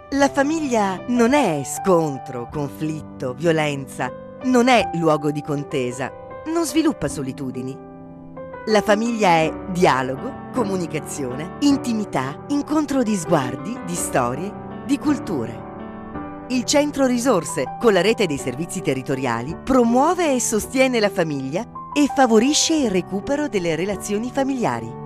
La famiglia non è scontro, conflitto, violenza, non è luogo di contesa, non sviluppa solitudini. La famiglia è dialogo, comunicazione, intimità, incontro di sguardi, di storie, di culture. Il Centro Risorse, con la rete dei servizi territoriali, promuove e sostiene la famiglia e favorisce il recupero delle relazioni familiari.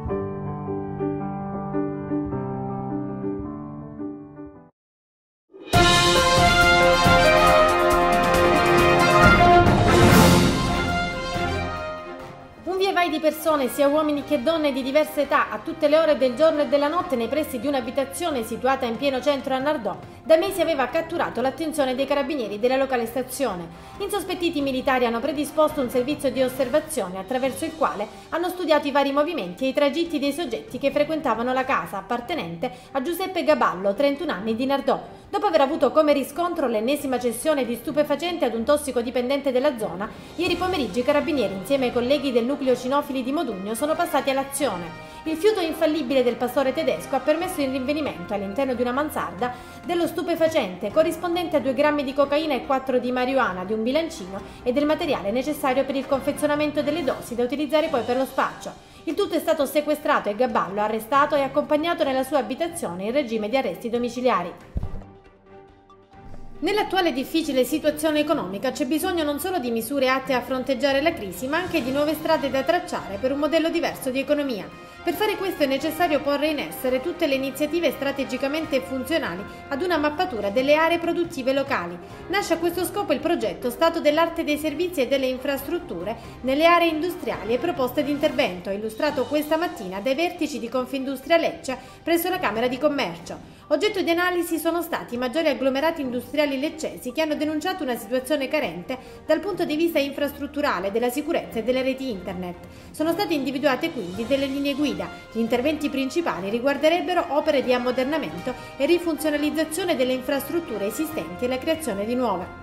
Un via vai di persone, sia uomini che donne di diverse età, a tutte le ore del giorno e della notte nei pressi di un'abitazione situata in pieno centro a Nardò, da mesi aveva catturato l'attenzione dei carabinieri della locale stazione. Insospettiti militari hanno predisposto un servizio di osservazione attraverso il quale hanno studiato i vari movimenti e i tragitti dei soggetti che frequentavano la casa appartenente a Giuseppe Gaballo, 31 anni, di Nardò. Dopo aver avuto come riscontro l'ennesima cessione di stupefacenti ad un tossicodipendente della zona, ieri pomeriggio i carabinieri insieme ai colleghi del nucleo cinofili di Modugno sono passati all'azione. Il fiuto infallibile del pastore tedesco ha permesso il rinvenimento all'interno di una mansarda dello stupefacente corrispondente a 2 grammi di cocaina e 4 di marijuana, di un bilancino e del materiale necessario per il confezionamento delle dosi da utilizzare poi per lo spaccio. Il tutto è stato sequestrato e Gaballo arrestato e accompagnato nella sua abitazione in regime di arresti domiciliari. Nell'attuale difficile situazione economica c'è bisogno non solo di misure atte a fronteggiare la crisi, ma anche di nuove strade da tracciare per un modello diverso di economia. Per fare questo è necessario porre in essere tutte le iniziative strategicamente funzionali ad una mappatura delle aree produttive locali. Nasce a questo scopo il progetto Stato dell'arte dei servizi e delle infrastrutture nelle aree industriali e proposte di intervento, illustrato questa mattina dai vertici di Confindustria Lecce presso la Camera di Commercio. Oggetto di analisi sono stati i maggiori agglomerati industriali leccesi che hanno denunciato una situazione carente dal punto di vista infrastrutturale, della sicurezza e delle reti internet. Sono state individuate quindi delle linee guida. Gli interventi principali riguarderebbero opere di ammodernamento e rifunzionalizzazione delle infrastrutture esistenti e la creazione di nuove.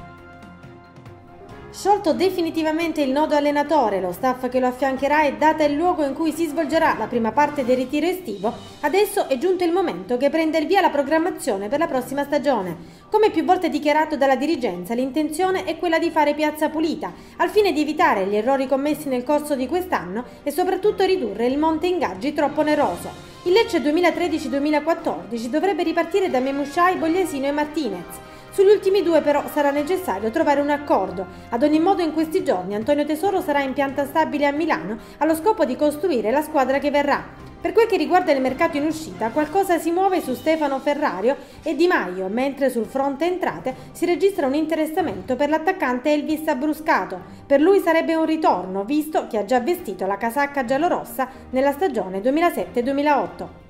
Sciolto definitivamente il nodo allenatore, lo staff che lo affiancherà e data il luogo in cui si svolgerà la prima parte del ritiro estivo, adesso è giunto il momento che prenda il via la programmazione per la prossima stagione. Come più volte dichiarato dalla dirigenza, l'intenzione è quella di fare piazza pulita, al fine di evitare gli errori commessi nel corso di quest'anno e soprattutto ridurre il monte ingaggi troppo oneroso. Il Lecce 2013-2014 dovrebbe ripartire da Memusciai, Bogliasino e Martinez. Sugli ultimi 2 però sarà necessario trovare un accordo. Ad ogni modo in questi giorni Antonio Tesoro sarà in pianta stabile a Milano allo scopo di costruire la squadra che verrà. Per quel che riguarda il mercato in uscita, qualcosa si muove su Stefano Ferrario e Di Maio, mentre sul fronte entrate si registra un interessamento per l'attaccante Elvis Abruscato. Per lui sarebbe un ritorno, visto che ha già vestito la casacca giallorossa nella stagione 2007-2008.